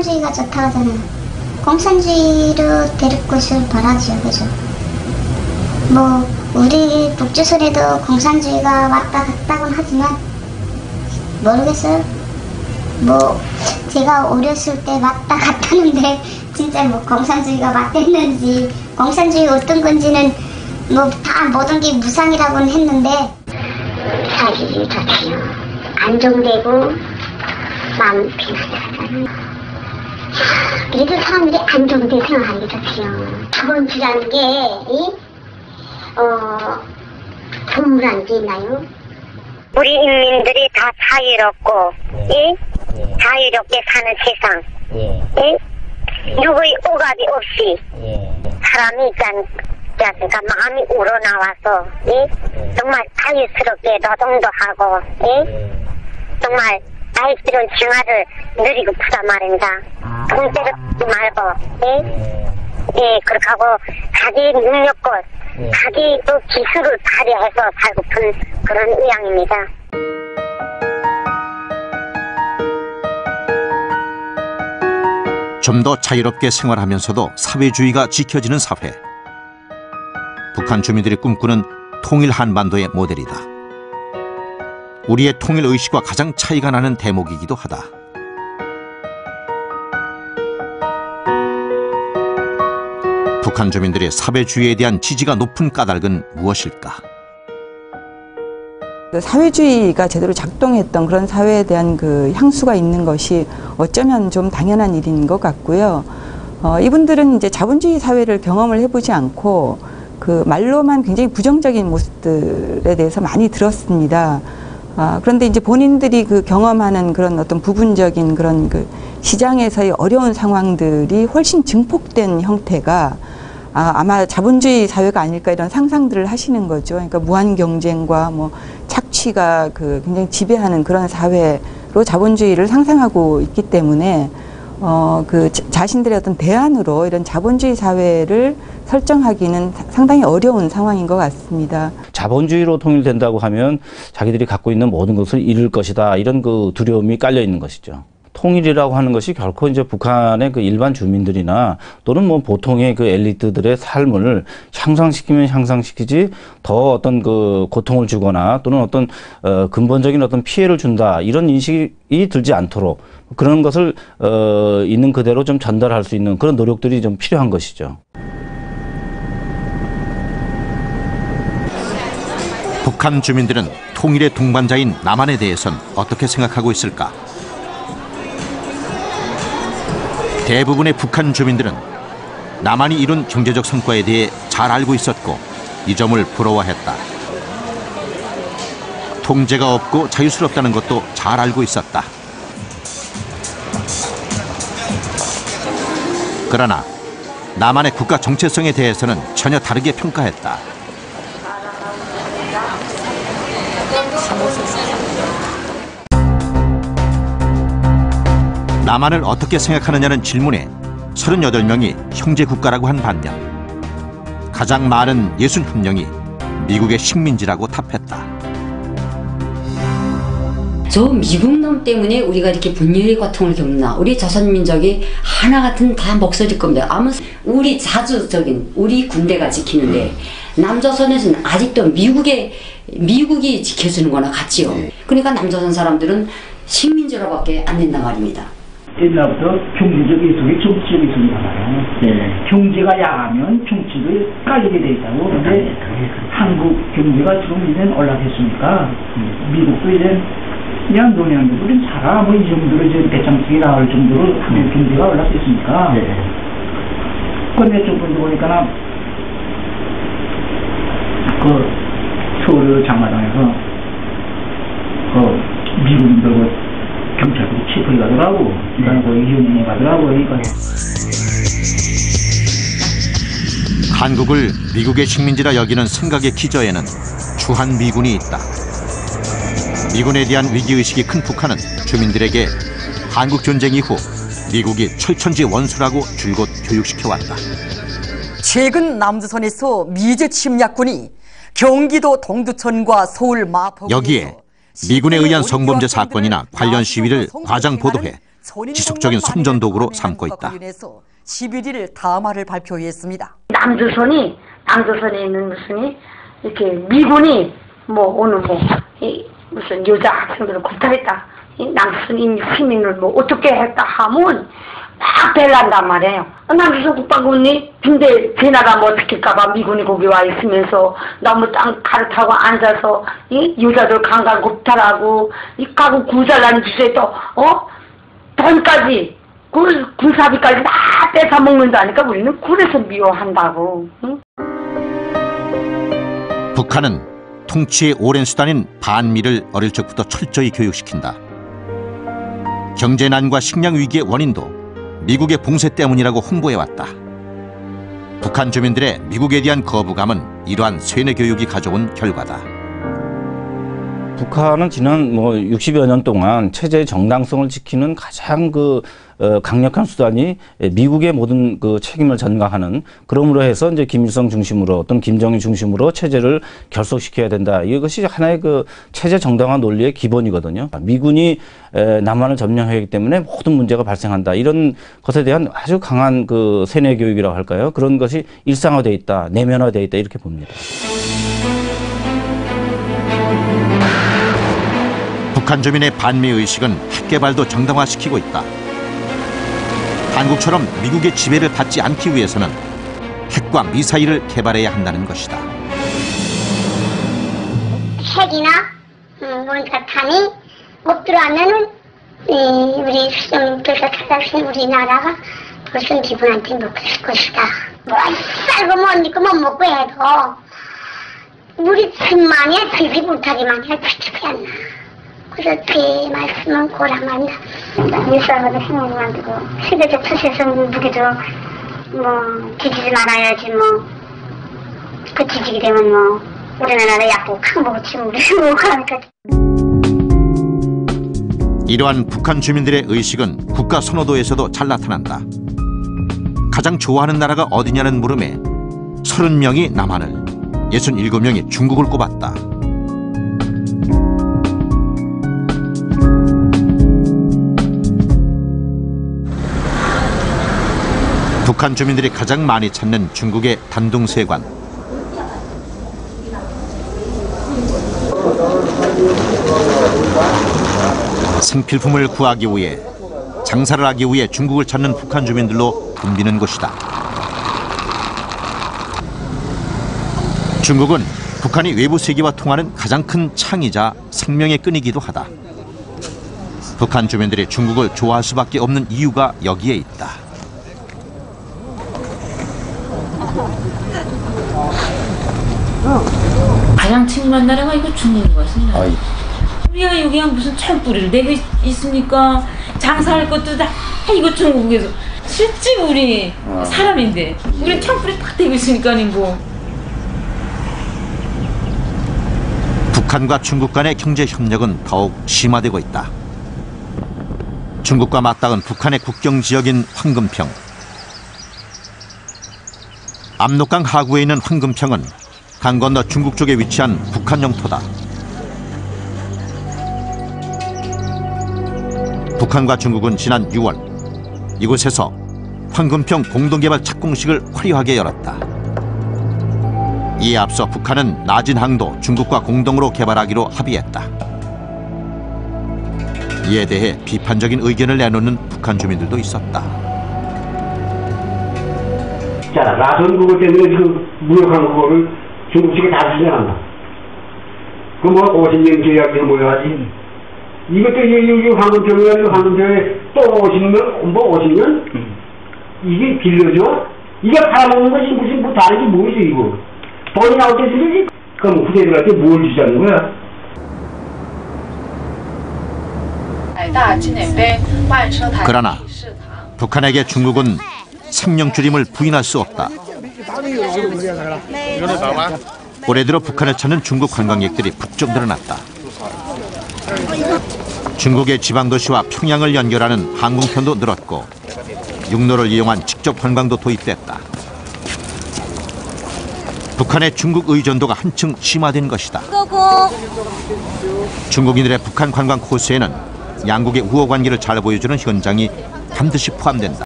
공산주의가 좋다 하잖아요. 공산주의로 될 것을 바라죠, 그죠? 뭐 우리 북조선에도 공산주의가 왔다 갔다곤 하지만 모르겠어요. 뭐 제가 어렸을 때 왔다 갔다는데 진짜 뭐 공산주의가 맞댔는지 공산주의 어떤 건지는 뭐 다 모든 게 무상이라고는 했는데 사실이 좋지요. 안정되고 마음 편안하잖아요. 그래도 사람들이 안정되게 생각하는 게 좋지요. 자본주의라는 게 동물한 게 있나요? 우리 인민들이 다 자유롭고 자유롭게 사는 세상, 누구의 오갑이 없이 사람이 있잖습니까? 마음이 우러나와서 정말 자유스럽게 노동도 하고 정말 자유스러운 생활을 누리고 싶단 말입니다. 통째롭지 말고 그렇게 하고 자기 능력과 자기 또 기술을 발휘해서 살고픈 그런 의향입니다. 좀 더 자유롭게 생활하면서도 사회주의가 지켜지는 사회. 북한 주민들이 꿈꾸는 통일 한반도의 모델이다. 우리의 통일 의식과 가장 차이가 나는 대목이기도 하다. 북한 주민들의 사회주의에 대한 지지가 높은 까닭은 무엇일까? 사회주의가 제대로 작동했던 그런 사회에 대한 그 향수가 있는 것이 어쩌면 좀 당연한 일인 것 같고요. 이분들은 이제 자본주의 사회를 경험을 해보지 않고 그 말로만 굉장히 부정적인 모습들에 대해서 많이 들었습니다. 그런데 이제 본인들이 그 경험하는 그런 어떤 부분적인 그런 그 시장에서의 어려운 상황들이 훨씬 증폭된 형태가 아마 자본주의 사회가 아닐까 이런 상상들을 하시는 거죠. 그러니까 무한 경쟁과 뭐 착취가 그 굉장히 지배하는 그런 사회로 자본주의를 상상하고 있기 때문에 그 자신들의 어떤 대안으로 이런 자본주의 사회를 설정하기는 상당히 어려운 상황인 것 같습니다. 자본주의로 통일된다고 하면 자기들이 갖고 있는 모든 것을 잃을 것이다, 이런 그 두려움이 깔려 있는 것이죠. 통일이라고 하는 것이 결코 이제 북한의 그 일반 주민들이나 또는 뭐 보통의 그 엘리트들의 삶을 향상시키면 향상시키지 더 어떤 그 고통을 주거나 또는 어떤 근본적인 어떤 피해를 준다, 이런 인식이 들지 않도록 그런 것을 있는 그대로 좀 전달할 수 있는 그런 노력들이 좀 필요한 것이죠. 북한 주민들은 통일의 동반자인 남한에 대해선 어떻게 생각하고 있을까? 대부분의 북한 주민들은 남한이 이룬 경제적 성과에 대해 잘 알고 있었고 이 점을 부러워했다. 통제가 없고 자유스럽다는 것도 잘 알고 있었다. 그러나 남한의 국가 정체성에 대해서는 전혀 다르게 평가했다. 남한을 어떻게 생각하느냐는 질문에 38명이 형제국가라고 한 반면 가장 많은 61명이 미국의 식민지라고 답했다. 저 미국놈 때문에 우리가 이렇게 분열의 고통을 겪나. 우리 조선민족이 하나 같은 다 목소리일 겁니다. 아무 우리 자주적인 우리 군대가 지키는데 남조선에서는 아직도 미국이 지켜주는 거나 같지요. 그러니까 남조선 사람들은 식민지로밖에 안 된단 말입니다. 옛날부터 경제적 이속이 정치적 이속이란 말이에요. 경제가 야하면 정치도 깔리게 돼 있다고. 근데 한국 경제가 지금 이젠 올라갔으니까 미국도 이젠 그냥 논의하는 우린 살아 뭐 이 정도로 이제 대장식이 나올 정도로 한국 경제가 올라갔으니까. 근데 좀 보니까 그 서울 장마당에서 그 미국인들 경찰들이 치프리 가더라고. 그다음에 거기 이혼이 가더라고. 그러니까. 한국을 미국의 식민지라 여기는 생각의 기저에는 주한 미군이 있다. 미군에 대한 위기의식이 큰 북한은 주민들에게 한국 전쟁 이후 미국이 철천지 원수라고 줄곧 교육시켜왔다. 최근 남조선에서 미제 침략군이 경기도 동두천과 서울 마포구 여기에 미군에 의한 성범죄 사건이나 관련 시위를 과장 보도해 지속적인 선전도구로 삼고 있다. 11일 담화를 발표했습니다. 남조선에 있는 무슨 이렇게 미군이 뭐 오늘 뭐 무슨 여자 학생들을 구타했다. 남조선 시민을 뭐 어떻게 했다 하면 막 벨난단 말이에요. 남조선 국방군이 근데 그 나라 뭐 지킬까봐 미군이 거기 와 있으면서 너무 땅 갈아타고 앉아서 이 여자들 강간 구타라고 이 가구 구잘난 주제에 또 돈까지 군사비까지 다 뺏어 먹는다니까 우리는 그래서 미워한다고. 응? 북한은 통치의 오랜 수단인 반미를 어릴 적부터 철저히 교육시킨다. 경제난과 식량 위기의 원인도 미국의 봉쇄 때문이라고 홍보해왔다. 북한 주민들의 미국에 대한 거부감은 이러한 세뇌 교육이 가져온 결과다. 북한은 지난 60여 년 동안 체제의 정당성을 지키는 가장 강력한 수단이 미국의 모든 책임을 전가하는, 그러므로 해서 이제 김일성 중심으로 또는 김정일 중심으로 체제를 결속시켜야 된다. 이것이 하나의 체제 정당화 논리의 기본이거든요. 미군이 남한을 점령하기 때문에 모든 문제가 발생한다. 이런 것에 대한 아주 강한 세뇌 교육이라고 할까요? 그런 것이 일상화되어 있다, 내면화되어 있다, 이렇게 봅니다. 북한 주민의 반미 의식은 핵 개발도 정당화시키고 있다. 한국처럼 미국의 지배를 받지 않기 위해서는 핵과 미사일을 개발해야 한다는 것이다. 핵이나 원자탄이 못 들어가면은 우리 수정께서 찾아주신 우리나라가 벌써 기분한테 먹을 것이다. 뭐 쌀고 못 입고 못 먹고 해도 우리 집만이야 집이 못하기만 해야 지집이 안 나. 그래서 그 말씀은 고랑한다. 일상에도 생각이 안 들고 세계적 추세에서 무기도 뭐 뒤지지 말아야지 뭐 그 뒤지게 되면 뭐 우리나라를 약국 항복을 치면 우리 뭐하니까. 이러한 북한 주민들의 의식은 국가 선호도에서도 잘 나타난다. 가장 좋아하는 나라가 어디냐는 물음에 30명이 남한을, 67명이 중국을 꼽았다. 북한 주민들이 가장 많이 찾는 중국의 단둥세관. 생필품을 구하기 위해, 장사를 하기 위해 중국을 찾는 북한 주민들로 붐비는 곳이다. 중국은 북한이 외부 세계와 통하는 가장 큰 창이자 생명의 끈이기도 하다. 북한 주민들이 중국을 좋아할 수밖에 없는 이유가 여기에 있다. 가장 친밀한 나라가 이거 중국인 것 같습니다. 우리가 여기가 무슨 철뿌리를 내고 있습니까? 장사할 것도 다 이거 중국에서. 실제 우리 사람인데 우리 철뿌리 딱 대고 있으니까 뭐. 북한과 중국 간의 경제 협력은 더욱 심화되고 있다. 중국과 맞닿은 북한의 국경 지역인 황금평. 압록강 하구에 있는 황금평은 강 건너 중국 쪽에 위치한 북한 영토다. 북한과 중국은 지난 6월 이곳에서 황금평 공동개발 착공식을 화려하게 열었다. 이에 앞서 북한은 낮은 항도 중국과 공동으로 개발하기로 합의했다. 이에 대해 비판적인 의견을 내놓는 북한 주민들도 있었다. 자, 라선 그거 때문에 무역한 그거를 중국 측에 다 주지 않나. 그 50년 계약이 뭐야지. 이것도 이 황금평에 또 50년? 이게 빌려줘? 이게 팔아먹는 것이 무슨 뭐 다르지 뭐지 이거. 돈이 나올 때 쓰지? 그럼 후대들한테 뭘 주자는 거야? 그러나 북한에게 중국은 생명줄임을 부인할 수 없다. 올해 들어 북한을 찾는 중국 관광객들이 부쩍 늘어났다. 중국의 지방도시와 평양을 연결하는 항공편도 늘었고 육로를 이용한 직접 관광도 도입됐다. 북한의 중국 의존도가 한층 심화된 것이다. 중국인들의 북한 관광 코스에는 양국의 우호 관계를 잘 보여주는 현장이 반드시 포함된다.